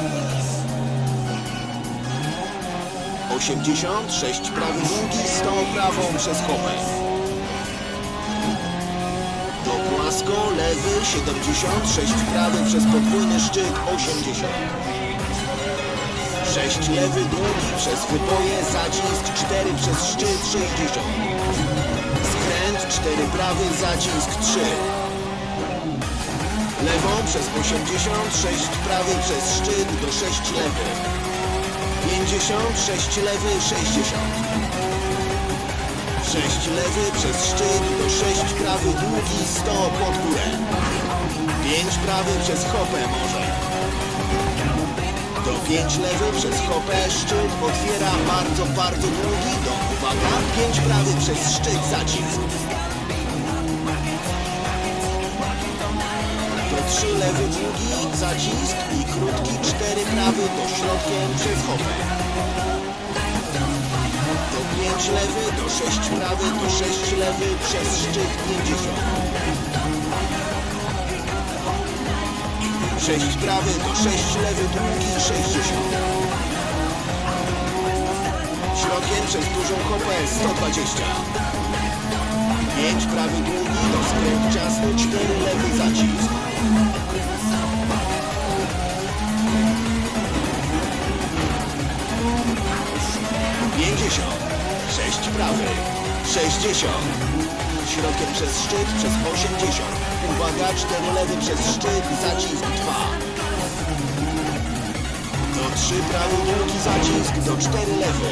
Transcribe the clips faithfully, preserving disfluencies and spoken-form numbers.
osiemdziesiąt, sześć prawy długi, sto prawą przez hopę. Do płasko, lewy, siedemdziesiąt, sześć prawy przez podwójny szczyt, osiemdziesiąt. sześć lewy długi przez wyboje, zacisk, cztery przez szczyt, sześćdziesiąt. Skręt, cztery prawy, zacisk, trzy. Lewą przez osiemdziesiąt, sześć prawy przez szczyt, do sześć lewy. pięćdziesiąt, sześć lewy, sześćdziesiąt. sześć lewy przez szczyt, do sześć prawy długi, sto pod górę. pięć prawy przez hopę może. Do pięć lewy przez hopę, szczyt otwiera bardzo, bardzo długi, do uwaga, pięć prawy przez szczyt, zacisk. Do trzy lewy długi, zacisk i krótki, cztery prawy do środkiem przez hopę. Do pięć lewy, do sześć prawy, do sześć lewy przez szczyt, pięćdziesiąt. sześć prawy, do sześć lewy długi, sześćdziesiąt. Środkiem przez dużą hopę, sto dwadzieścia. pięć prawy długi, do skręt ciasny, cztery lewy, zacisk. pięćdziesiąt. sześć prawy. sześćdziesiąt. Środkiem przez szczyt, przez osiemdziesiąt. Uwaga, cztery lewy przez szczyt, zacisk dwa. Do trzy prawy długi, zacisk, do cztery lewy.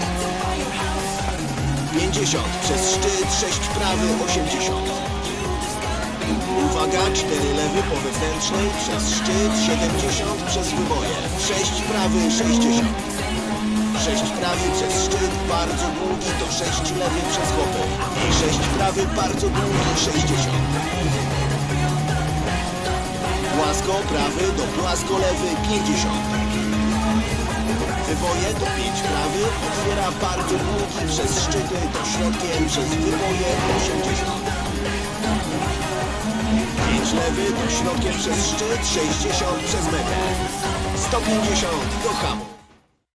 pięćdziesiąt przez szczyt, sześć prawy, osiemdziesiąt. Uwaga, cztery lewy po wewnętrznej, przez szczyt, siedemdziesiąt przez wyboje. sześć prawy, sześćdziesiąt. sześć prawy przez szczyt, bardzo długi, do sześć lewy przez hopę. I sześć prawy, bardzo długi, sześćdziesiąt. Płasko prawy do płasko lewy, pięćdziesiąt. Wyboje do pięć prawy, otwiera bardzo długi przez szczyty, do środkiem przez wyboje, osiemdziesiąt. pięć lewy, do środkiem przez szczyt, sześćdziesiąt przez metę. sto pięćdziesiąt do hamu.